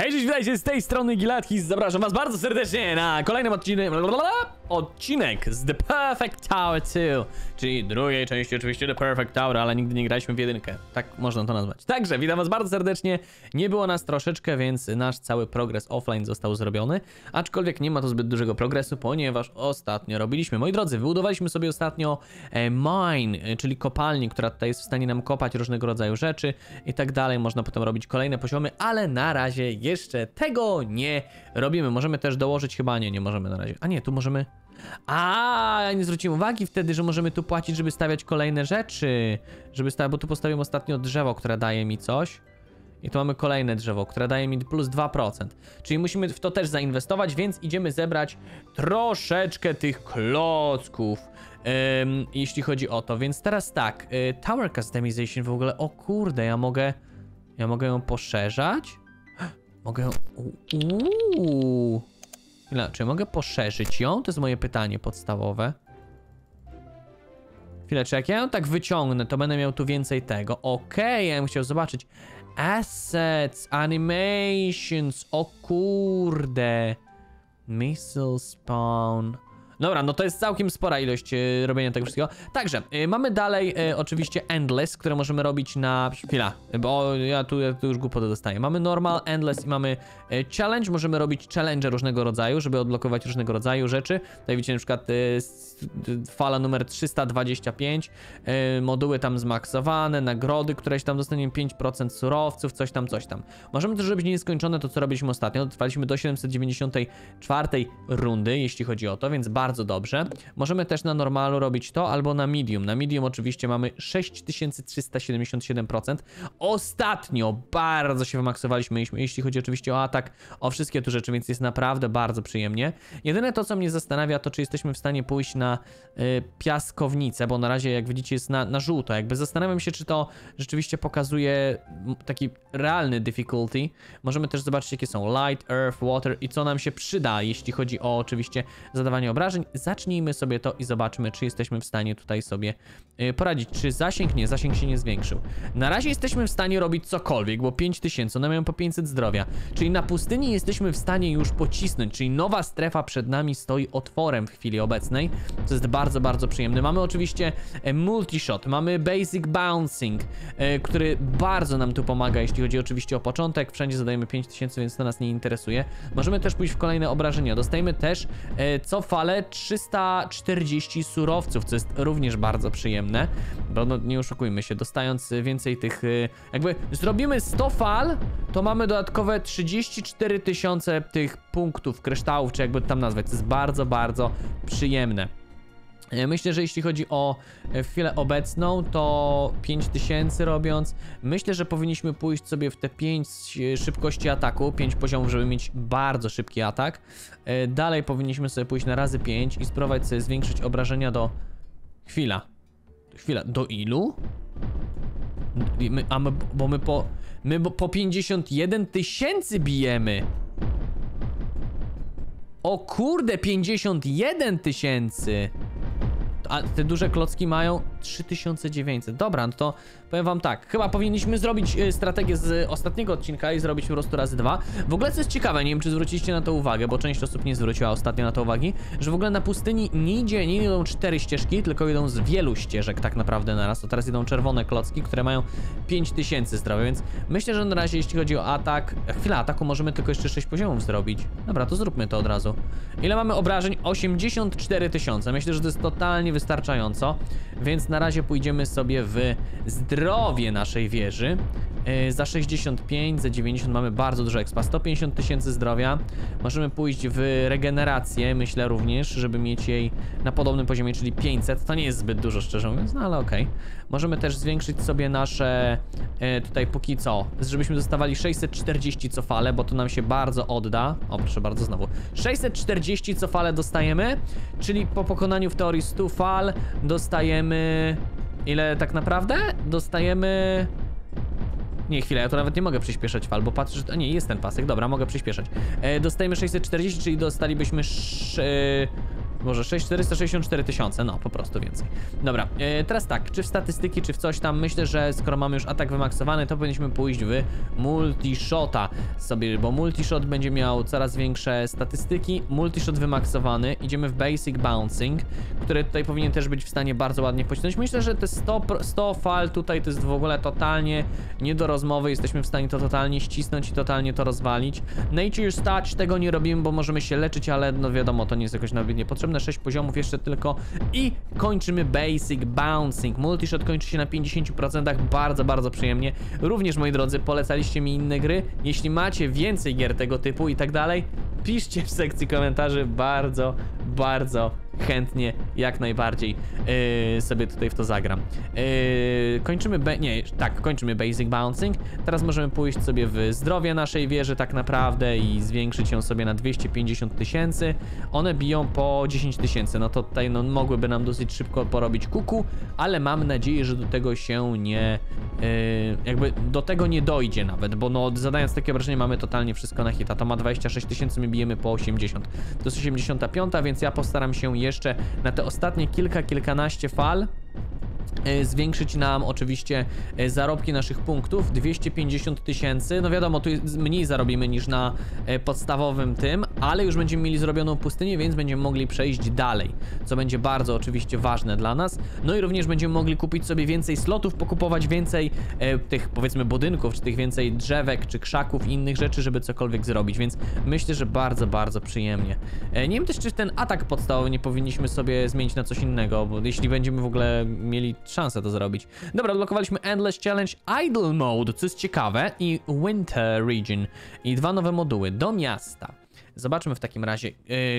Hej, cześć, witajcie, z tej strony Gilatkis. Zapraszam was bardzo serdecznie na kolejny odcinek z The Perfect Tower 2, czyli drugiej części oczywiście The Perfect Tower, ale nigdy nie graliśmy w jedynkę. Tak można to nazwać. Także witam was bardzo serdecznie. Nie było nas troszeczkę, więc nasz cały progres offline został zrobiony. Aczkolwiek nie ma to zbyt dużego progresu, ponieważ ostatnio robiliśmy, moi drodzy, wybudowaliśmy sobie ostatnio mine, czyli kopalnię, która tutaj jest w stanie nam kopać różnego rodzaju rzeczy i tak dalej. Można potem robić kolejne poziomy, ale na razie jeszcze tego nie robimy. Możemy też dołożyć, chyba nie możemy na razie. A nie, tu możemy... ja nie zwróciłem uwagi wtedy, że możemy tu płacić, żeby stawiać kolejne rzeczy. Bo tu postawiłem ostatnio drzewo, które daje mi coś. I tu mamy kolejne drzewo, które daje mi plus 2%. Czyli musimy w to też zainwestować, więc idziemy zebrać troszeczkę tych klocków. Jeśli chodzi o to, więc teraz tak. Tower Customization w ogóle, o kurde, ja mogę ją poszerzać? Mogę ją... Czy mogę poszerzyć ją? To jest moje pytanie podstawowe. Chwilę, czy jak ja ją tak wyciągnę, to będę miał tu więcej tego. Okej, ja bym chciał zobaczyć. Assets, animations, o kurde. Missile spawn. Dobra, no to jest całkiem spora ilość robienia tego wszystkiego. Także, mamy dalej oczywiście endless, które możemy robić na... Chwila, bo ja tu już głupoty dostaję. Mamy normal, endless i mamy challenge. Możemy robić challenge różnego rodzaju, żeby odblokować różnego rodzaju rzeczy. Tutaj widzicie na przykład fala numer 325, moduły tam zmaksowane, nagrody, któreś tam dostaniemy 5% surowców, coś tam. Możemy też robić nieskończone to, co robiliśmy ostatnio. Dotrwaliśmy do 794 rundy, jeśli chodzi o to, więc bardzo dobrze. Możemy też na normalu robić to, albo na medium. Na medium oczywiście mamy 6377%. Ostatnio bardzo się wymaksowaliśmy, jeśli chodzi oczywiście o atak, o wszystkie tu rzeczy, więc jest naprawdę bardzo przyjemnie. Jedyne to, co mnie zastanawia, to czy jesteśmy w stanie pójść na piaskownicę, bo na razie, jak widzicie, jest na żółto. Jakby zastanawiam się, czy to rzeczywiście pokazuje taki realny difficulty. Możemy też zobaczyć, jakie są light, earth, water i co nam się przyda, jeśli chodzi o oczywiście zadawanie obrażeń. Zacznijmy sobie to i zobaczmy, czy jesteśmy w stanie tutaj sobie poradzić. Czy zasięg? Nie, zasięg się nie zwiększył. Na razie jesteśmy w stanie robić cokolwiek, bo 5000, one mają po 500 zdrowia. Czyli na pustyni jesteśmy w stanie już pocisnąć, czyli nowa strefa przed nami stoi otworem w chwili obecnej, co jest bardzo, bardzo przyjemne. Mamy oczywiście multishot, mamy basic bouncing, który bardzo nam tu pomaga, jeśli chodzi oczywiście o początek. Wszędzie zadajemy 5000, więc to nas nie interesuje. Możemy też pójść w kolejne obrażenia. Dostajemy też co falę 340 surowców, co jest również bardzo przyjemne, bo no, nie oszukujmy się, dostając więcej tych, jakby zrobimy 100 fal, to mamy dodatkowe 34 000 tych punktów, kryształów, czy jakby to tam nazwać. To jest bardzo, bardzo przyjemne. Myślę, że jeśli chodzi o chwilę obecną, to 5000 robiąc, myślę, że powinniśmy pójść sobie w te 5 szybkości ataku, 5 poziomów, żeby mieć bardzo szybki atak. Dalej powinniśmy sobie pójść na razy 5 i spróbować sobie zwiększyć obrażenia do... Chwila, do ilu? My po 51 000 bijemy. O kurde, 51 000. A te duże klocki mają 3900. Dobra, no to powiem wam tak. Chyba powinniśmy zrobić strategię z ostatniego odcinka i zrobić po prostu razy 2. W ogóle co jest ciekawe, nie wiem czy zwróciliście na to uwagę, bo część osób nie zwróciła ostatnio na to uwagi, że w ogóle na pustyni nie idą 4 ścieżki, tylko idą z wielu ścieżek tak naprawdę naraz. To teraz idą czerwone klocki, które mają 5000 zdrowia, więc myślę, że na razie jeśli chodzi o atak... Chwila, ataku możemy tylko jeszcze 6 poziomów zrobić. Dobra, to zróbmy to od razu. Ile mamy obrażeń? 84 000. Myślę, że to jest totalnie wystarczająco, więc na razie pójdziemy sobie w zdrowie naszej wieży. Za 65, za 90 mamy bardzo dużo expa, 150 000 zdrowia. Możemy pójść w regenerację, myślę również, żeby mieć jej na podobnym poziomie, czyli 500. To nie jest zbyt dużo, szczerze mówiąc, no ale okej. Możemy też zwiększyć sobie nasze, tutaj póki co, żebyśmy dostawali 640 co falę, bo to nam się bardzo odda. O, proszę bardzo, znowu. 640 co falę dostajemy, czyli po pokonaniu w teorii 100 fal dostajemy... Ile tak naprawdę? Dostajemy... Nie, chwilę, ja tu nawet nie mogę przyspieszać fal, bo patrzę, że... A nie, jest ten pasek, dobra, mogę przyspieszać. Dostajemy 640, czyli dostalibyśmy może 464 tysiące, no po prostu więcej. Dobra, teraz tak, czy w statystyki, czy w coś tam, myślę, że skoro mamy już atak wymaksowany, to powinniśmy pójść w multishota sobie, bo multishot będzie miał coraz większe statystyki. Multishot wymaksowany, idziemy w basic bouncing, który tutaj powinien też być w stanie bardzo ładnie pocisnąć. Myślę, że te 100 fal tutaj to jest w ogóle totalnie nie do rozmowy, jesteśmy w stanie to totalnie ścisnąć i totalnie to rozwalić. Nature's Touch tego nie robimy, bo możemy się leczyć, ale no wiadomo, to nie jest jakoś nawet niepotrzebne. 6 poziomów jeszcze tylko i kończymy basic bouncing. Multishot kończy się na 50%, bardzo, bardzo przyjemnie. Również, moi drodzy, polecaliście mi inne gry. Jeśli macie więcej gier tego typu i tak dalej, piszcie w sekcji komentarzy, bardzo, bardzo chętnie, jak najbardziej sobie tutaj w to zagram. Kończymy kończymy basic bouncing. Teraz możemy pójść sobie w zdrowie naszej wieży tak naprawdę i zwiększyć ją sobie na 250 tysięcy. One biją po 10 tysięcy, no to tutaj no, mogłyby nam dosyć szybko porobić kuku, ale mam nadzieję, że do tego się nie jakby do tego nie dojdzie nawet, bo no zadając takie obrażenie mamy totalnie wszystko na hita. To ma 26 tysięcy, my bijemy po 80. To jest 85, więc ja postaram się jeszcze na te ostatnie kilkanaście fal zwiększyć nam oczywiście zarobki naszych punktów. 250 tysięcy, no wiadomo, tu mniej zarobimy niż na podstawowym tym, ale już będziemy mieli zrobioną pustynię, więc będziemy mogli przejść dalej, co będzie bardzo oczywiście ważne dla nas. No i również będziemy mogli kupić sobie więcej slotów, pokupować więcej tych powiedzmy budynków, czy tych więcej drzewek, czy krzaków i innych rzeczy, żeby cokolwiek zrobić, więc myślę, że bardzo, bardzo przyjemnie. Nie wiem też, czy ten atak podstawowy nie powinniśmy sobie zmienić na coś innego, bo jeśli będziemy w ogóle mieli szansę to zrobić. Dobra, odblokowaliśmy Endless Challenge Idle Mode, co jest ciekawe, i Winter Region. I 2 nowe moduły do miasta. Zobaczmy w takim razie.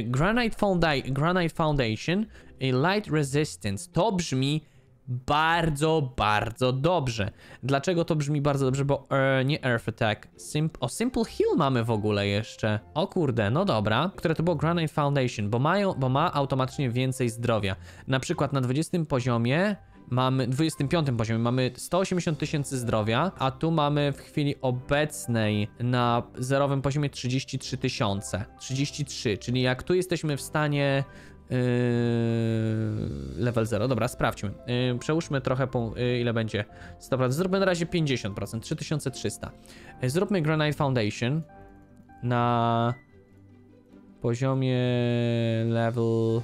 Granite Foundation i Light Resistance. To brzmi bardzo, bardzo dobrze. Dlaczego to brzmi bardzo dobrze? Bo nie Earth Attack. Simple Heal mamy w ogóle jeszcze. O kurde, no dobra. Które to było Granite Foundation, bo ma automatycznie więcej zdrowia. Na przykład na 25 poziomie mamy 180 tysięcy zdrowia, a tu mamy w chwili obecnej na zerowym poziomie 33 tysiące. 33, czyli jak tu jesteśmy w stanie level 0, dobra, sprawdźmy. Przełóżmy trochę, ile będzie 100%. Zróbmy na razie 50%, 3300. Zróbmy Granite Foundation na poziomie level...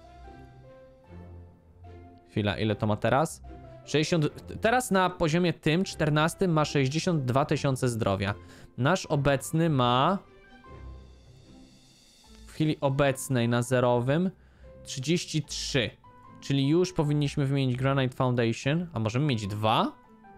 Chwila, ile to ma teraz? 60... Teraz na poziomie tym 14 ma 62 tysiące zdrowia. Nasz obecny ma w chwili obecnej na zerowym 33. Czyli już powinniśmy wymienić Granite Foundation. A możemy mieć 2?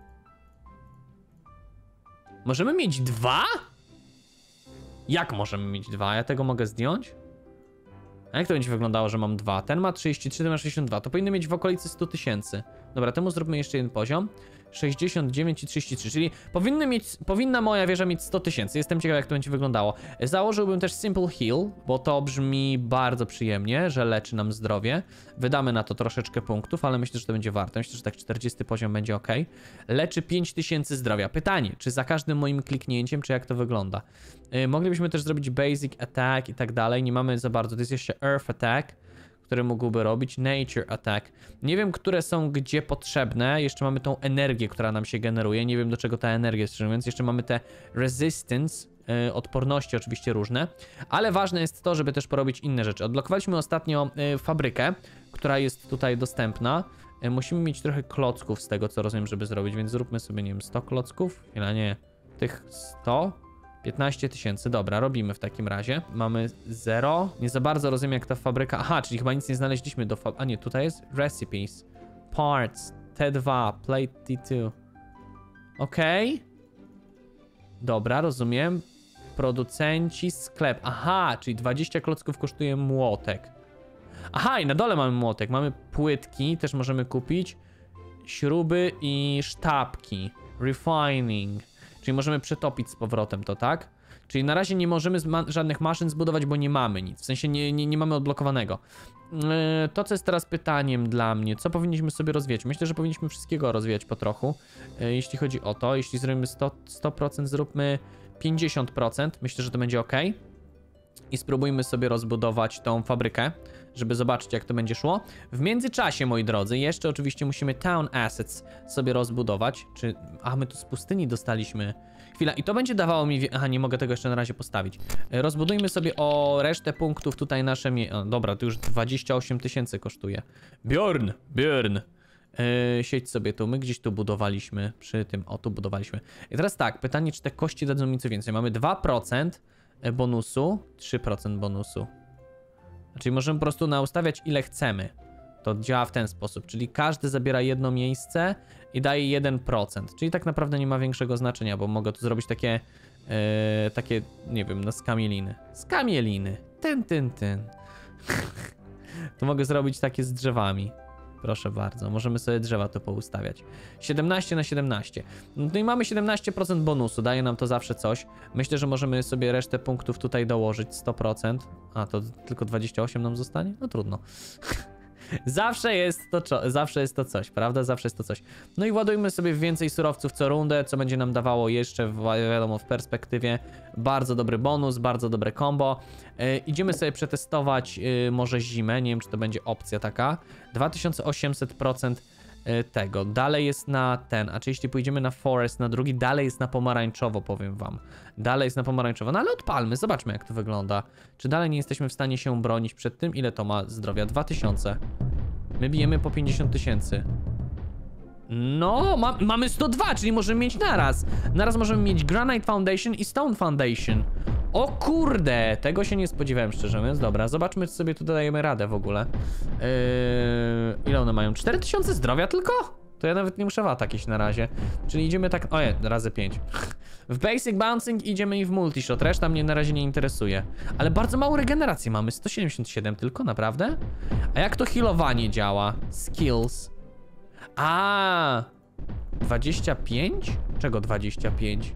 Możemy mieć 2? Jak możemy mieć 2? Ja tego mogę zdjąć? A jak to będzie wyglądało, że mam 2? Ten ma 33, ten ma 62. To powinny mieć w okolicy 100 tysięcy. Dobra, temu zróbmy jeszcze jeden poziom. 69 i 33, czyli powinna moja wieża mieć 100 tysięcy. Jestem ciekaw, jak to będzie wyglądało. Założyłbym też Simple Heal, bo to brzmi bardzo przyjemnie, że leczy nam zdrowie. Wydamy na to troszeczkę punktów, ale myślę, że to będzie warte. Myślę, że tak 40 poziom będzie ok. Leczy 5000 zdrowia. Pytanie, czy za każdym moim kliknięciem, czy jak to wygląda? Moglibyśmy też zrobić Basic Attack i tak dalej. Nie mamy za bardzo. To jest jeszcze Earth Attack, który mógłby robić Nature Attack. Nie wiem, które są gdzie potrzebne. Jeszcze mamy tą energię, która nam się generuje. Nie wiem, do czego ta energia jest, szczerze mówiąc. Jeszcze mamy te Resistance, odporności oczywiście różne. Ale ważne jest to, żeby też porobić inne rzeczy. Odblokowaliśmy ostatnio fabrykę, która jest tutaj dostępna. Musimy mieć trochę klocków z tego, co rozumiem, żeby zrobić, więc zróbmy sobie, nie wiem, 100 klocków. Ile nie? Tych 100? 15 tysięcy, dobra, robimy w takim razie. Mamy 0. Nie za bardzo rozumiem, jak ta fabryka... Aha, czyli chyba nic nie znaleźliśmy do fabryki. A nie, tutaj jest Recipes, Parts, T2, Plate T2. Okej. Dobra, rozumiem. Producenci, sklep. Aha, czyli 20 klocków kosztuje młotek. Aha, i na dole mamy młotek. Mamy płytki, też możemy kupić. Śruby i sztabki. Refining. Czyli możemy przetopić z powrotem to, tak? Czyli na razie nie możemy żadnych maszyn zbudować, bo nie mamy nic. W sensie nie mamy odblokowanego. To, co jest teraz pytaniem dla mnie, co powinniśmy sobie rozwijać? Myślę, że powinniśmy wszystkiego rozwijać po trochu. Jeśli chodzi o to, jeśli zrobimy 100%, zróbmy 50%. Myślę, że to będzie ok. I spróbujmy sobie rozbudować tą fabrykę, żeby zobaczyć, jak to będzie szło. W międzyczasie, moi drodzy, jeszcze oczywiście musimy Town Assets sobie rozbudować. A, my tu z pustyni dostaliśmy. Chwila, i to będzie dawało mi... Aha, nie mogę tego jeszcze na razie postawić. Rozbudujmy sobie o resztę punktów tutaj nasze... Dobra, to już 28 000 kosztuje. Bjorn. Siedź sobie tu, my gdzieś tu budowaliśmy, przy tym, o tu budowaliśmy. I teraz tak, pytanie, czy te kości dadzą mi co więcej. Mamy 2% bonusu, 3% bonusu. Czyli możemy po prostu naustawiać ile chcemy. To działa w ten sposób, czyli każdy zabiera jedno miejsce i daje 1%. Czyli tak naprawdę nie ma większego znaczenia, bo mogę tu zrobić takie, nie wiem, no skamieliny. Skamieliny. Tyn. Tu mogę zrobić takie z drzewami. Proszę bardzo, możemy sobie drzewa tu poustawiać. 17 na 17. No i mamy 17% bonusu, daje nam to zawsze coś. Myślę, że możemy sobie resztę punktów tutaj dołożyć, 100%. A, to tylko 28 nam zostanie? No trudno. Zawsze jest to coś, prawda? Zawsze jest to coś. No i ładujmy sobie więcej surowców co rundę, co będzie nam dawało jeszcze, wiadomo, w perspektywie bardzo dobry bonus, bardzo dobre combo. Idziemy sobie przetestować może zimę, nie wiem, czy to będzie opcja taka. 2800% tego. Dalej jest na ten, a czy jeśli pójdziemy na forest, na drugi, dalej jest na pomarańczowo, powiem wam. Dalej jest na pomarańczowo, no ale odpalmy, zobaczmy jak to wygląda. Czy dalej nie jesteśmy w stanie się bronić przed tym? Ile to ma zdrowia? 2000. My bijemy po 50 000. No, mamy 102, czyli możemy mieć naraz. Naraz możemy mieć Granite Foundation i Stone Foundation. O kurde, tego się nie spodziewałem, szczerze mówiąc. Dobra, zobaczmy, czy sobie tu dajemy radę w ogóle. Ile one mają? 4000 zdrowia tylko? To ja nawet nie muszę wata iść na razie. Czyli idziemy tak... O nie, razy 5. W Basic Bouncing idziemy i w Multishot. Reszta mnie na razie nie interesuje. Ale bardzo mało regeneracji mamy. 177 tylko, naprawdę? A jak to healowanie działa? Skills. 25? Czego 25?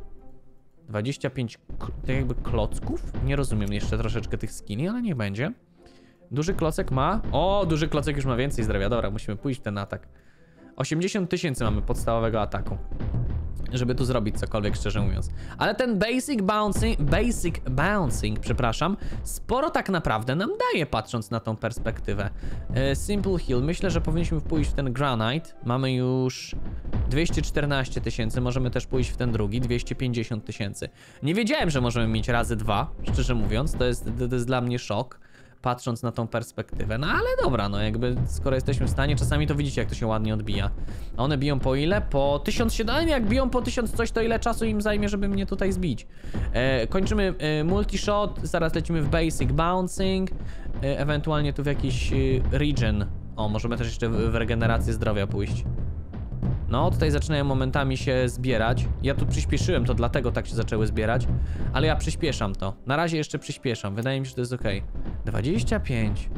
25 tak jakby klocków? Nie rozumiem jeszcze troszeczkę tych skilli, ale niech będzie. Duży klocek ma... O, duży klocek już ma więcej zdrowia. Dobra, musimy pójść w ten atak. 80 000 mamy podstawowego ataku, żeby tu zrobić cokolwiek, szczerze mówiąc. Ale ten basic bouncing, przepraszam, sporo tak naprawdę nam daje, patrząc na tą perspektywę. Simple heal, myślę, że powinniśmy pójść w ten granite. Mamy już 214 000, możemy też pójść w ten drugi, 250 000. Nie wiedziałem, że możemy mieć razy 2, szczerze mówiąc, to jest dla mnie szok, patrząc na tą perspektywę. No ale dobra, no jakby skoro jesteśmy w stanie, czasami to widzicie, jak to się ładnie odbija. A one biją po ile? Po 1700, jak biją po 1000 coś, to ile czasu im zajmie, żeby mnie tutaj zbić? Kończymy multi-shot, zaraz lecimy w basic bouncing, ewentualnie tu w jakiś regen. O, możemy też jeszcze w regenerację zdrowia pójść. No, tutaj zaczynają momentami się zbierać. Ja tu przyspieszyłem, to dlatego tak się zaczęły zbierać. Ale ja przyspieszam to. Na razie jeszcze przyspieszam. Wydaje mi się, że to jest ok. 25.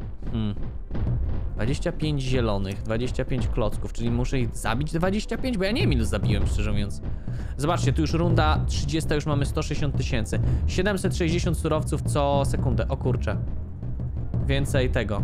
25 zielonych, 25 klocków, czyli muszę ich zabić 25, bo ja nie wiem, ilu zabiłem, szczerze mówiąc. Zobaczcie, tu już runda 30, już mamy 160 000. 760 surowców co sekundę. O kurczę. Więcej tego.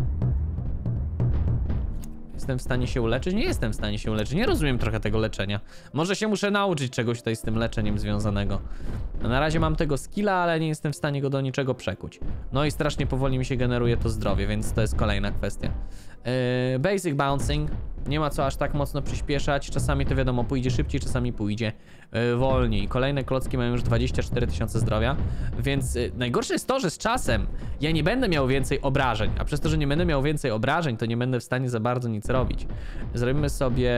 Jestem w stanie się uleczyć? Nie jestem w stanie się uleczyć. Nie rozumiem trochę tego leczenia. Może się muszę nauczyć czegoś tutaj z tym leczeniem związanego. No, na razie mam tego skilla, ale nie jestem w stanie go do niczego przekuć. No i strasznie powoli mi się generuje to zdrowie, więc to jest kolejna kwestia. Basic bouncing. Nie ma co aż tak mocno przyspieszać. Czasami to wiadomo, pójdzie szybciej, czasami pójdzie wolniej. Kolejne klocki mają już 24 000 zdrowia, więc najgorsze jest to, że z czasem ja nie będę miał więcej obrażeń, a przez to, że nie będę miał więcej obrażeń, to nie będę w stanie za bardzo nic robić. Zrobimy sobie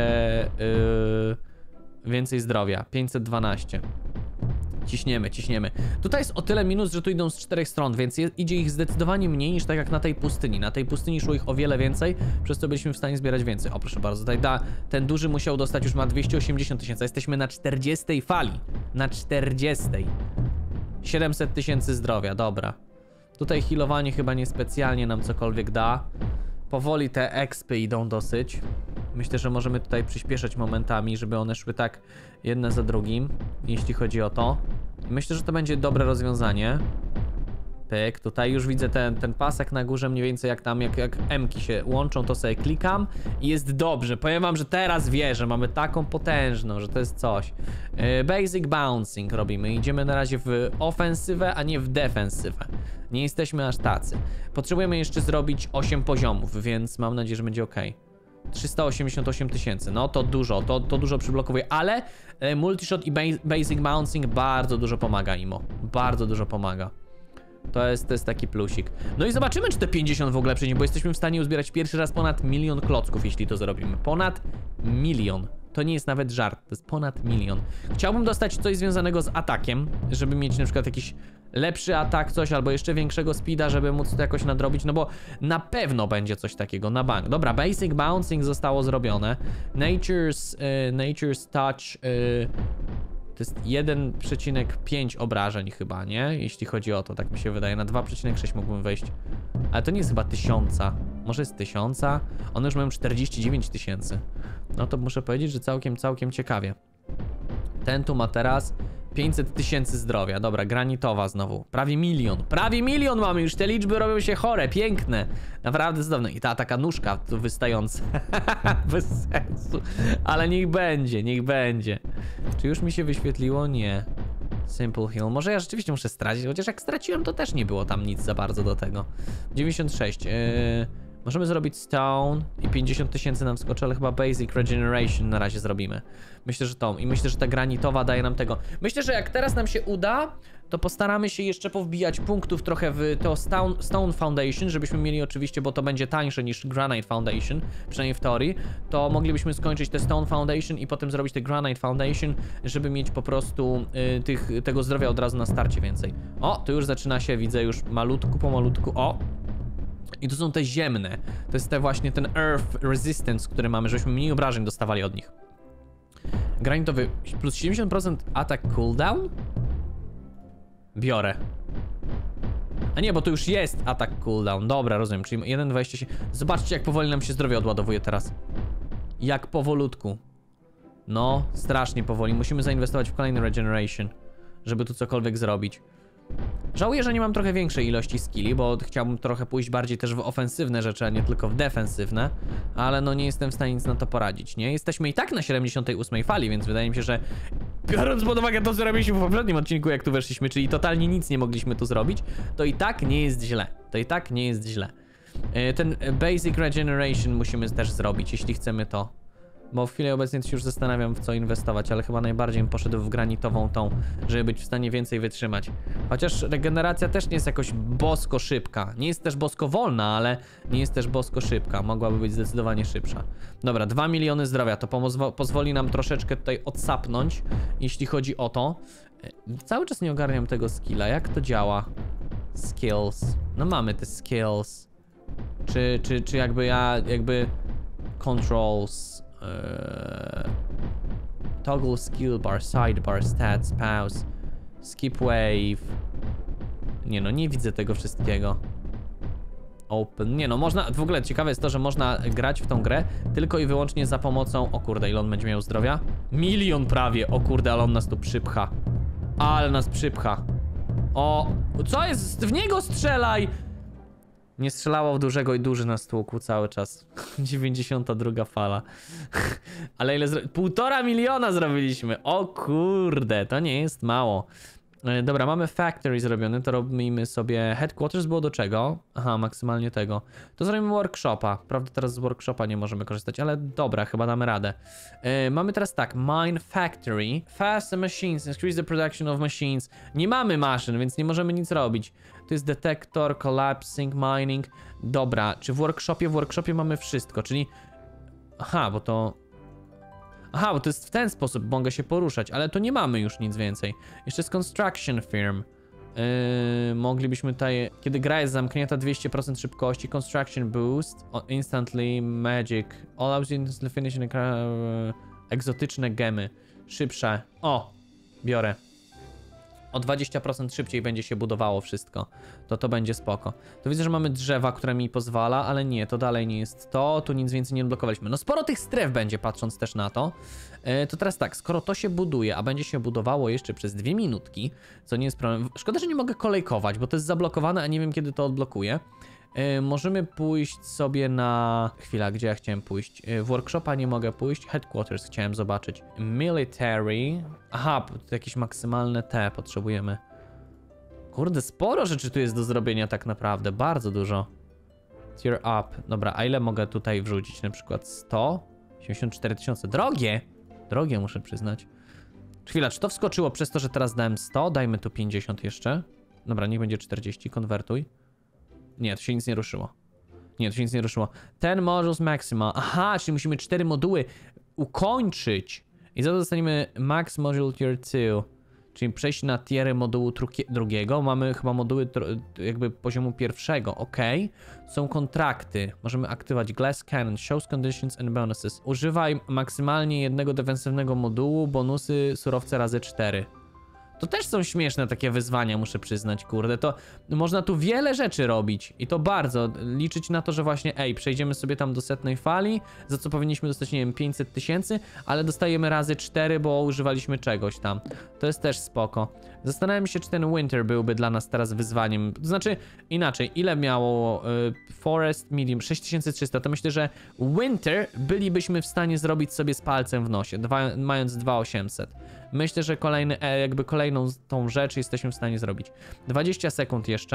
więcej zdrowia. 512. Ciśniemy, ciśniemy. Tutaj jest o tyle minus, że tu idą z 4 stron, więc idzie ich zdecydowanie mniej niż tak jak na tej pustyni. Na tej pustyni szło ich o wiele więcej, przez to byliśmy w stanie zbierać więcej. O, proszę bardzo, tutaj ten duży musiał dostać, już ma 280 000, jesteśmy na 40 fali. Na 40. 700 000 zdrowia, dobra. Tutaj healowanie chyba niespecjalnie nam cokolwiek da. Powoli te expy idą dosyć. Myślę, że możemy tutaj przyspieszać momentami, żeby one szły tak jedne za drugim, jeśli chodzi o to. Myślę, że to będzie dobre rozwiązanie. Pyk, tutaj już widzę ten pasek na górze mniej więcej jak tam, jak M-ki się łączą, to sobie klikam i jest dobrze. Powiem wam, że teraz wierzę, mamy taką potężną, że to jest coś. Basic bouncing robimy, idziemy na razie w ofensywę, a nie w defensywę. Nie jesteśmy aż tacy. Potrzebujemy jeszcze zrobić 8 poziomów, więc mam nadzieję, że będzie ok. 388 000, no to dużo, to dużo przyblokowuje, ale multishot i basic bouncing bardzo dużo pomaga, Imo. Bardzo dużo pomaga. To jest taki plusik. No i zobaczymy, czy te 50 w ogóle przyjdzie, bo jesteśmy w stanie uzbierać pierwszy raz ponad 1 000 000 klocków, jeśli to zrobimy. Ponad 1 000 000. To nie jest nawet żart, to jest ponad 1 000 000. Chciałbym dostać coś związanego z atakiem, żeby mieć na przykład jakiś lepszy atak, coś, albo jeszcze większego speeda, żeby móc to jakoś nadrobić, no bo na pewno będzie coś takiego na bank. Dobra, basic bouncing zostało zrobione. Nature's touch... to jest 1,5 obrażeń chyba, nie? Jeśli chodzi o to, tak mi się wydaje. Na 2,6 mógłbym wejść. Ale to nie jest chyba 1000. Może jest 1000? One już mają 49 000. No to muszę powiedzieć, że całkiem ciekawie. Ten tu ma teraz 500 000 zdrowia. Dobra, granitowa znowu. Prawie 1 000 000. Prawie 1 000 000 mamy. Już te liczby robią się chore, piękne. Naprawdę cudowne. I ta taka nóżka tu wystająca. Bez sensu. Ale niech będzie, niech będzie. Czy już mi się wyświetliło? Nie. Simple Hill. Może ja rzeczywiście muszę stracić, chociaż jak straciłem, to też nie było tam nic za bardzo do tego. 96. Możemy zrobić Stone i 50 000 nam skoczy, ale chyba Basic Regeneration na razie zrobimy. Myślę, że to. I myślę, że ta granitowa daje nam tego. Myślę, że jak teraz nam się uda, to postaramy się jeszcze powbijać punktów trochę w to Stone Foundation, żebyśmy mieli oczywiście, bo to będzie tańsze niż Granite Foundation, przynajmniej w teorii, to moglibyśmy skończyć te Stone Foundation i potem zrobić te Granite Foundation, żeby mieć po prostu tego zdrowia od razu na starcie więcej. O, tu już zaczyna się, widzę już malutku po malutku. O! I to są te ziemne. To jest właśnie ten Earth Resistance, który mamy, żebyśmy mniej obrażeń dostawali od nich. Granitowy plus 70% attack cooldown? Biorę. A nie, bo to już jest attack cooldown. Dobra, rozumiem, czyli 1,27. Zobaczcie, jak powoli nam się zdrowie odładowuje teraz. Jak powolutku. No, strasznie powoli. Musimy zainwestować w kolejny regeneration, żeby tu cokolwiek zrobić. Żałuję, że nie mam trochę większej ilości skilli, bo chciałbym trochę pójść bardziej też w ofensywne rzeczy, a nie tylko w defensywne, ale no nie jestem w stanie nic na to poradzić, nie? Jesteśmy i tak na 78 fali, więc wydaje mi się, że biorąc pod uwagę to, co robiliśmy w poprzednim odcinku, jak tu weszliśmy, czyli totalnie nic nie mogliśmy tu zrobić, to i tak nie jest źle. To i tak nie jest źle. Ten Basic Regeneration musimy też zrobić, jeśli chcemy to. Bo w chwili obecnej się już zastanawiam, w co inwestować, ale chyba najbardziej bym poszedł w granitową tą, żeby być w stanie więcej wytrzymać. Chociaż regeneracja też nie jest jakoś bosko szybka. Nie jest też bosko wolna, ale nie jest też bosko szybka. Mogłaby być zdecydowanie szybsza. Dobra, 2 000 000 zdrowia. To pozwoli nam troszeczkę tutaj odsapnąć, jeśli chodzi o to. Cały czas nie ogarniam tego skilla. Jak to działa? Skills. No mamy te skills. Czy jakby controls... toggle skill bar, sidebar, stats, pause, skip wave. Nie no, nie widzę tego wszystkiego. Open, nie no, można, w ogóle ciekawe jest to, że można grać w tą grę tylko i wyłącznie za pomocą, o kurde, ile on będzie miał zdrowia? 1 000 000 prawie, o kurde, ale on nas tu przypcha. Ale nas przypcha. O, co jest? W niego strzelaj! Nie strzelało w dużego i duży nas tłukł cały czas. 92 fala. Ale ile 1,5 miliona zrobiliśmy. O kurde, to nie jest mało. Dobra, mamy factory zrobiony, to robimy sobie headquarters, było do czego? Aha, maksymalnie tego. To zrobimy workshopa. Prawda, teraz z workshopa nie możemy korzystać, ale dobra, chyba damy radę. Mamy teraz tak, mine factory, fast machines, increase the production of machines. Nie mamy maszyn, więc nie możemy nic robić. To jest detector, collapsing, mining. Dobra, czy w workshopie mamy wszystko, czyli... Aha, bo to jest w ten sposób, mogę się poruszać, ale to nie mamy już nic więcej. Jeszcze jest construction firm. Moglibyśmy tutaj, kiedy gra jest zamknięta, 200% szybkości, construction boost, instantly magic, allows you to finish in egzotyczne gemy, szybsze. O, biorę. o 20% szybciej będzie się budowało wszystko. To będzie spoko. To widzę, że mamy drzewa, które mi pozwala, ale nie, to dalej nie jest to. Tu nic więcej nie odblokowaliśmy. No sporo tych stref będzie, patrząc też na to. To teraz tak, skoro to się buduje, a będzie się budowało jeszcze przez 2 minutki, co nie jest problem. Szkoda, że nie mogę kolejkować, bo to jest zablokowane, a nie wiem, kiedy to odblokuję. Możemy pójść sobie na... Chwila, gdzie ja chciałem pójść? W workshopa nie mogę pójść. Headquarters chciałem zobaczyć. Military. Aha, to jakieś maksymalne T potrzebujemy. Kurde, sporo rzeczy tu jest do zrobienia tak naprawdę. Bardzo dużo. Tier up. Dobra, a ile mogę tutaj wrzucić? Na przykład 100? 84 000. Drogie! Drogie, muszę przyznać. Chwila, czy to wskoczyło przez to, że teraz dałem 100? Dajmy tu 50 jeszcze. Dobra, niech będzie 40. Konwertuj. Nie, to się nic nie ruszyło. Nie, to się nic nie ruszyło. 10 modules maxima. Aha, czyli musimy 4 moduły ukończyć. I za to dostaniemy max module tier 2. Czyli przejść na tiery modułu drugiego. Mamy chyba moduły jakby poziomu pierwszego. Ok. Są kontrakty. Możemy aktywować Glass Cannon, Shows Conditions and Bonuses. Używaj maksymalnie jednego defensywnego modułu, bonusy surowce razy 4. To też są śmieszne takie wyzwania, muszę przyznać, kurde, to można tu wiele rzeczy robić i to bardzo, liczyć na to, że właśnie, przejdziemy sobie tam do 100 fali, za co powinniśmy dostać, nie wiem, 500 000, ale dostajemy razy 4, bo używaliśmy czegoś tam. To jest też spoko. Zastanawiam się, czy ten Winter byłby dla nas teraz wyzwaniem, to znaczy, inaczej, ile miało Forest Medium? 6300, to myślę, że Winter bylibyśmy w stanie zrobić sobie z palcem w nosie, mając 2800. Myślę, że kolejną tą rzecz jesteśmy w stanie zrobić. 20 sekund jeszcze.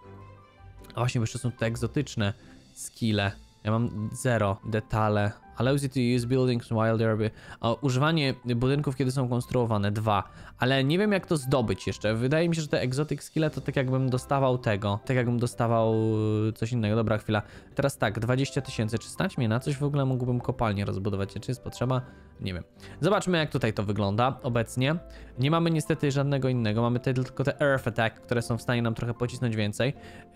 A właśnie, bo jeszcze są te egzotyczne skille. Ja mam 0 detale. Allows you to use buildings while they are... używanie budynków, kiedy są konstruowane. 2. Ale nie wiem, jak to zdobyć jeszcze. Wydaje mi się, że te exotic skille to tak jakbym dostawał tego. Tak jakbym dostawał coś innego. Dobra, chwila. Teraz tak, 20 000. Czy stać mnie na coś? W ogóle mógłbym kopalnię rozbudować. Czy jest potrzeba? Nie wiem. Zobaczmy, jak tutaj to wygląda obecnie. Nie mamy niestety żadnego innego. Mamy tutaj tylko te Earth Attack, które są w stanie nam trochę pocisnąć więcej.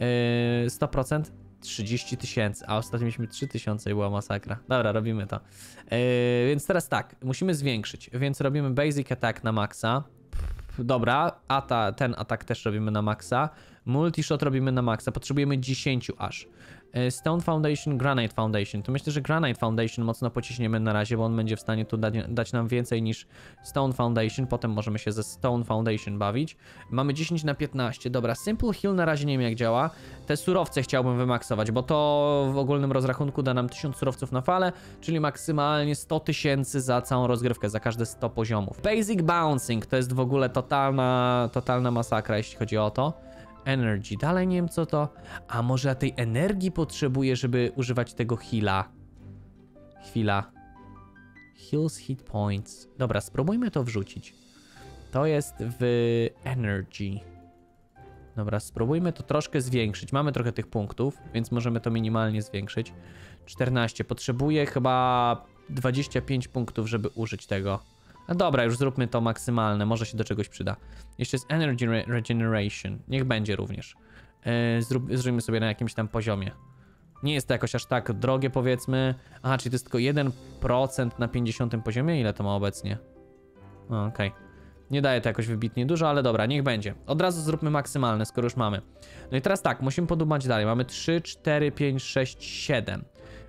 100%. 30 000, a ostatnio mieliśmy 3000 i była masakra. Dobra, robimy to. Więc teraz tak, musimy zwiększyć, więc robimy Basic Attack na maksa. Dobra, ten atak też robimy na maksa. Multishot robimy na maksa, potrzebujemy 10 aż. Stone Foundation, Granite Foundation. To myślę, że Granite Foundation mocno pociśniemy na razie, bo on będzie w stanie tu dać nam więcej niż Stone Foundation. Potem możemy się ze Stone Foundation bawić. Mamy 10 na 15. Dobra, Simple Hill na razie nie wiem, jak działa. Te surowce chciałbym wymaksować, bo to w ogólnym rozrachunku da nam 1000 surowców na falę, czyli maksymalnie 100 000 za całą rozgrywkę, za każde 100 poziomów. Basic Bouncing to jest w ogóle totalna masakra, jeśli chodzi o to. Energy, dalej nie wiem co to. A może ja tej energii potrzebuję, żeby używać tego heala? Chwila. Heals hit points. Dobra, spróbujmy to wrzucić. To jest w energy. Dobra, spróbujmy to troszkę zwiększyć. Mamy trochę tych punktów, więc możemy to minimalnie zwiększyć. 14. Potrzebuję chyba 25 punktów, żeby użyć tego. No dobra, już zróbmy to maksymalne, może się do czegoś przyda. Jeszcze jest Energy Regeneration, niech będzie również. Zróbmy sobie na jakimś tam poziomie. Nie jest to jakoś aż tak drogie, powiedzmy. Aha, czyli to jest tylko 1% na 50 poziomie? Ile to ma obecnie? Okej. Nie daje to jakoś wybitnie dużo, ale dobra, niech będzie. Od razu zróbmy maksymalne, skoro już mamy. No i teraz tak, musimy podumać dalej. Mamy 3, 4, 5, 6, 7.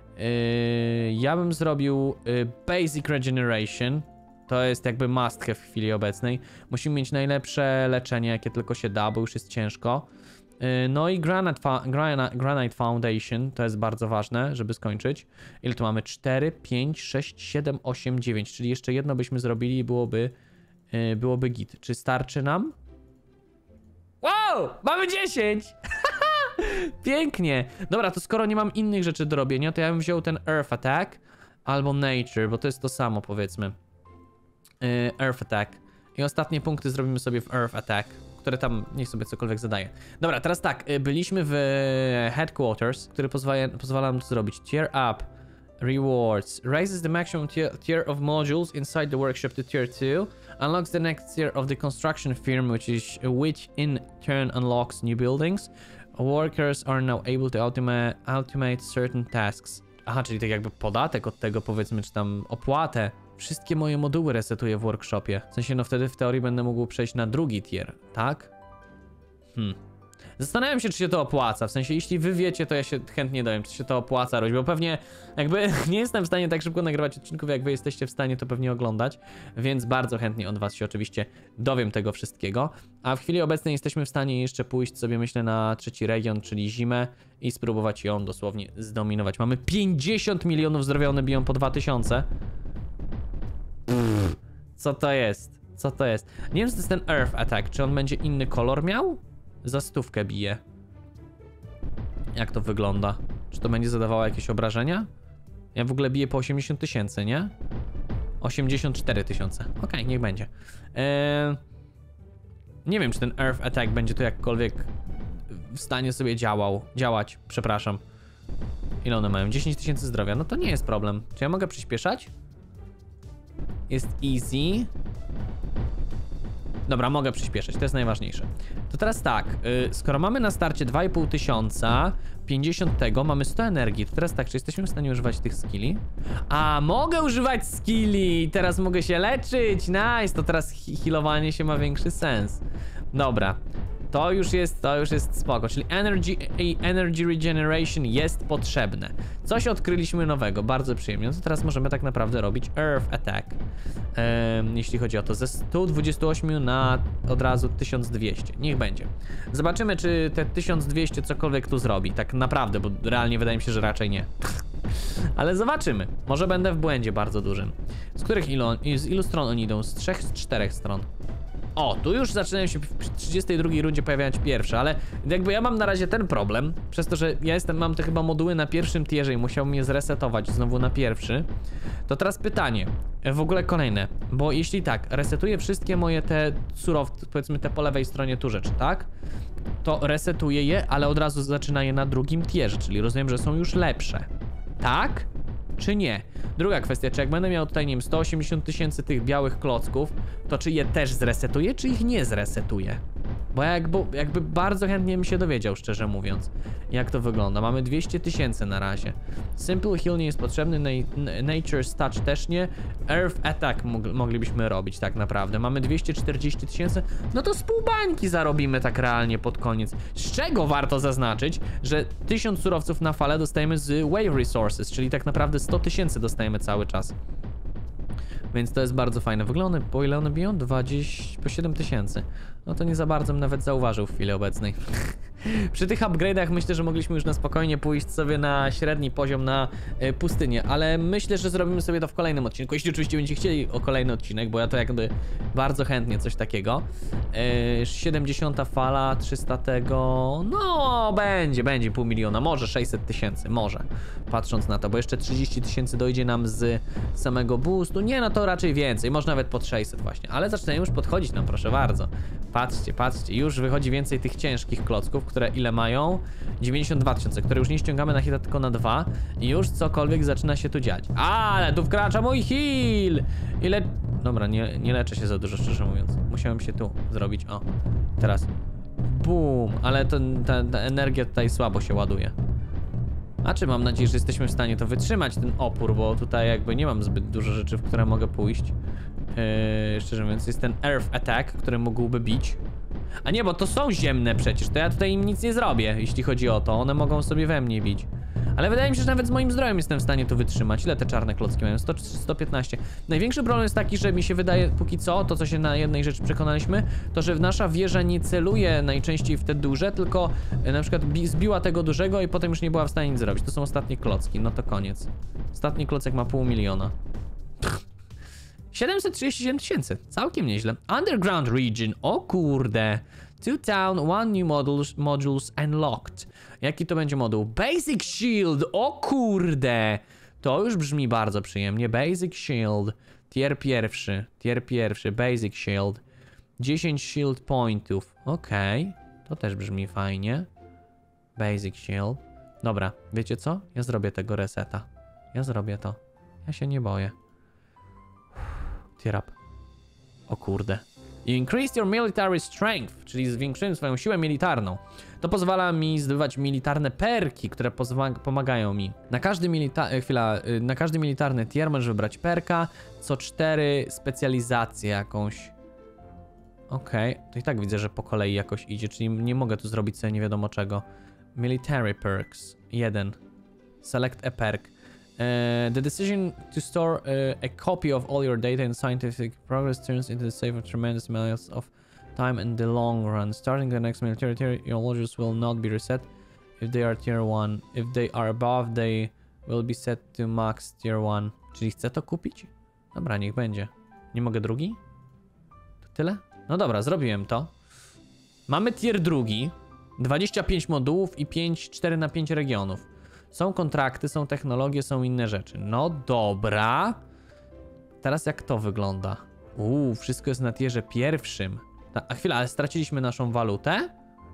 Ja bym zrobił Basic Regeneration. To jest jakby must have w chwili obecnej. Musimy mieć najlepsze leczenie, jakie tylko się da, bo już jest ciężko. No i Granite Foundation, to jest bardzo ważne, żeby skończyć. Ile tu mamy? 4, 5, 6, 7, 8, 9, czyli jeszcze jedno byśmy zrobili i byłoby git. Czy starczy nam? Wow! Mamy 10! Pięknie! Dobra, to skoro nie mam innych rzeczy do robienia, to ja bym wziął ten Earth Attack albo Nature, bo to jest to samo, powiedzmy. Earth Attack. I ostatnie punkty zrobimy sobie w Earth Attack, które tam niech sobie cokolwiek zadaje. Dobra, teraz tak, byliśmy w Headquarters, który pozwala nam to zrobić. Tier Up, Rewards, raises the maximum tier of modules inside the workshop to tier 2, unlocks the next tier of the construction firm, which in turn unlocks new buildings. Workers are now able to automate certain tasks. Aha, czyli tak jakby podatek od tego, powiedzmy, czy tam opłatę Wszystkie moje moduły resetuję w workshopie. W sensie, no wtedy w teorii będę mógł przejść na drugi tier, tak? Zastanawiam się, czy się to opłaca, w sensie, jeśli wy wiecie, to ja się chętnie dowiem, czy się to opłaca robić, bo pewnie jakby nie jestem w stanie tak szybko nagrywać odcinków, jak wy jesteście w stanie to pewnie oglądać, więc bardzo chętnie od was się oczywiście dowiem tego wszystkiego, a w chwili obecnej jesteśmy w stanie jeszcze pójść sobie, myślę, na trzeci region, czyli zimę i spróbować ją dosłownie zdominować. Mamy 50 milionów zdrowia, one biją po 2000. Co to jest? Co to jest? Nie wiem, czy to jest ten Earth Attack, czy on będzie inny kolor miał? Za 100 bije. Jak to wygląda? Czy to będzie zadawało jakieś obrażenia? Ja w ogóle biję po 80 000, nie? 84 000. Okej, niech będzie. Nie wiem, czy ten Earth Attack będzie to jakkolwiek w stanie sobie działać. Przepraszam. Ile one mają? 10 000 zdrowia. No to nie jest problem. Czy ja mogę przyspieszać? Jest easy. Dobra, mogę przyspieszyć, to jest najważniejsze. To teraz tak, skoro mamy na starcie 2500, 50 tego, mamy 100 energii, to teraz tak, czy jesteśmy w stanie używać tych skilli? A, mogę używać skilli! Teraz mogę się leczyć, nice! To teraz healowanie się ma większy sens. Dobra. To już jest spoko, czyli energy regeneration jest potrzebne. Coś odkryliśmy nowego, bardzo przyjemnie. No to teraz możemy tak naprawdę robić Earth Attack. Jeśli chodzi o to, ze 128 na od razu 1200. Niech będzie. Zobaczymy, czy te 1200 cokolwiek tu zrobi. Tak naprawdę, bo realnie wydaje mi się, że raczej nie. Ale zobaczymy. Może będę w błędzie bardzo dużym. Z ilu stron oni idą? Z 3, z 4 stron. O, tu już zaczynają się w 32 rundzie pojawiać pierwsze, ale jakby ja mam na razie ten problem, przez to, że ja mam te chyba moduły na pierwszym tierze i musiałbym je zresetować znowu na pierwszy. To teraz pytanie, w ogóle kolejne, bo jeśli tak, resetuję wszystkie moje te surowce, powiedzmy te po lewej stronie tu rzeczy, tak? To resetuję je, ale od razu zaczyna je na drugim tierze, czyli rozumiem, że są już lepsze. Tak? Czy nie? Druga kwestia, czy jak będę miał tutaj, nie wiem, 180 000 tych białych klocków, to czy je też zresetuję, czy ich nie zresetuję? Bo ja jakby bardzo chętnie bym się dowiedział, szczerze mówiąc, jak to wygląda. Mamy 200 000 na razie. Simple Heal nie jest potrzebny, Nature's Touch też nie. Earth Attack moglibyśmy robić tak naprawdę. Mamy 240 000, no to z pół bańki zarobimy tak realnie pod koniec. Z czego warto zaznaczyć, że 1000 surowców na falę dostajemy z Wave Resources, czyli tak naprawdę 100 000 dostajemy cały czas. Więc to jest bardzo fajne. Wygląda, po ile one biją? Po 7000. No to nie za bardzo bym nawet zauważył w chwili obecnej. Przy tych upgrade'ach myślę, że mogliśmy już na spokojnie pójść sobie na średni poziom na pustynię, ale myślę, że zrobimy sobie to w kolejnym odcinku, jeśli oczywiście będziecie chcieli o kolejny odcinek, bo ja to jakby bardzo chętnie coś takiego. 70 fala, 300 tego, no będzie 500 000, może 600 000, może, patrząc na to, bo jeszcze 30 000 dojdzie nam z samego boostu, nie, no to raczej więcej, może nawet pod 600 właśnie, ale zaczynają już podchodzić nam, proszę bardzo. Patrzcie, już wychodzi więcej tych ciężkich klocków, które ile mają? 92 000, które już nie ściągamy na hita, tylko na 2 i już cokolwiek zaczyna się tu dziać. Ale tu wkracza mój heal! Dobra, nie leczę się za dużo, szczerze mówiąc. Musiałem się tu zrobić, o. Teraz. Bum! Ale ta energia tutaj słabo się ładuje. A czy mam nadzieję, że jesteśmy w stanie to wytrzymać, ten opór, bo tutaj jakby nie mam zbyt dużo rzeczy, w które mogę pójść. Szczerze mówiąc, jest ten Earth Attack, który mógłby bić. A nie, bo to są ziemne przecież, to ja tutaj im nic nie zrobię, jeśli chodzi o to. One mogą sobie we mnie bić. Ale wydaje mi się, że nawet z moim zdrowiem jestem w stanie to wytrzymać. Ile te czarne klocki mają? 115. Największy problem jest taki, że mi się wydaje póki co, to co się na jednej rzeczy przekonaliśmy, to że nasza wieża nie celuje najczęściej w te duże, tylko na przykład zbiła tego dużego i potem już nie była w stanie nic zrobić. To są ostatnie klocki, no to koniec. Ostatni klocek ma 500 000. 737 000, całkiem nieźle. Underground Region, o kurde. 2 town, 1 new modules unlocked. Jaki to będzie moduł? Basic Shield, o kurde. To już brzmi bardzo przyjemnie. Basic Shield, tier pierwszy, Basic Shield. 10 shield pointów, okej. To też brzmi fajnie. Basic Shield. Dobra, wiecie co? Ja zrobię tego reseta. Ja zrobię to. Ja się nie boję. Tier up. O kurde. You increase your military strength, czyli zwiększyłem swoją siłę militarną. To pozwala mi zdobywać militarne perki, które pomagają mi. Na każdy militarny tier możesz wybrać perka, co 4 specjalizacje jakąś. Okej, to i tak widzę, że po kolei jakoś idzie, czyli nie mogę tu zrobić sobie nie wiadomo czego. Military perks, 1. Select a perk. The decision to store a copy of all your data and scientific progress turns into the save of tremendous amounts of time in the long run. Starting the next military tier, your lodges will not be reset if they are tier 1. If they are above, they will be set to max tier 1. Czyli chcę to kupić? Dobra, niech będzie. Nie mogę drugi? To tyle? No dobra, zrobiłem to. Mamy tier drugi. 25 modułów i 4 na 5 regionów. Są kontrakty, są technologie, są inne rzeczy. No dobra. Teraz jak to wygląda? Wszystko jest na tierze pierwszym. A chwila, ale straciliśmy naszą walutę?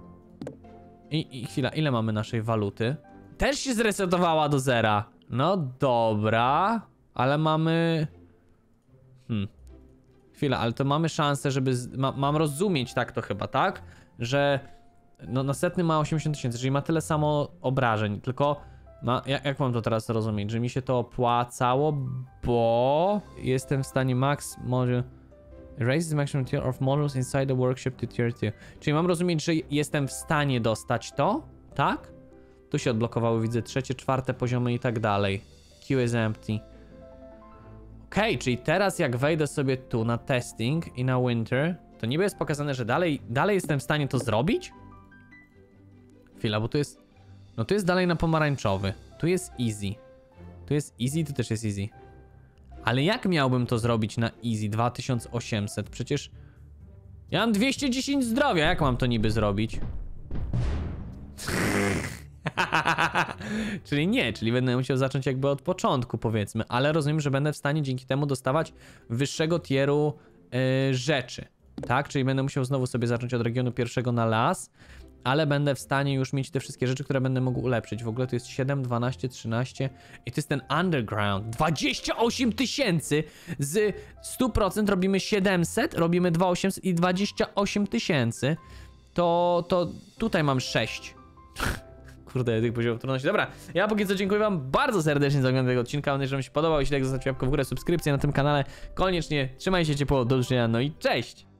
I chwila, ile mamy naszej waluty? Też się zresetowała do zera. No dobra. Ale mamy... Chwila, ale to mamy szansę, żeby... Mam rozumieć tak to chyba, tak? Że... No następny ma 80 000, czyli ma tyle samo obrażeń, tylko... Jak mam to teraz rozumieć? Że mi się to opłacało, bo... Jestem w stanie max... Może... Raise the maximum tier of models inside the workshop to tier 2. Czyli mam rozumieć, że jestem w stanie dostać to? Tak? Tu się odblokowały, widzę, 3., 4. poziomy i tak dalej. Queue is empty. Okej, czyli teraz jak wejdę sobie tu na testing i na winter, to niby jest pokazane, że dalej jestem w stanie to zrobić? Chwila, bo tu jest... No tu jest dalej na pomarańczowy. Tu jest easy. Tu jest easy, tu też jest easy. Ale jak miałbym to zrobić na easy 2800? Przecież... Ja mam 210 zdrowia, jak mam to niby zrobić? Czyli nie, czyli będę musiał zacząć jakby od początku, powiedzmy. Ale rozumiem, że będę w stanie dzięki temu dostawać wyższego tieru rzeczy. Tak? Czyli będę musiał znowu sobie zacząć od regionu pierwszego na las. Ale będę w stanie już mieć te wszystkie rzeczy, które będę mógł ulepszyć. W ogóle to jest 7, 12, 13 i to jest ten underground. 28 000 z 100% robimy 700, robimy 2800 i 28 000. To tutaj mam 6. Kurde, tych poziomów trudności. Dobra, ja póki co dziękuję wam bardzo serdecznie za oglądanie tego odcinka. Mam nadzieję, że wam się podobał. Jeśli tak, zostawcie łapkę w górę, subskrypcję na tym kanale. Koniecznie trzymajcie się ciepło, do zobaczenia, no i cześć!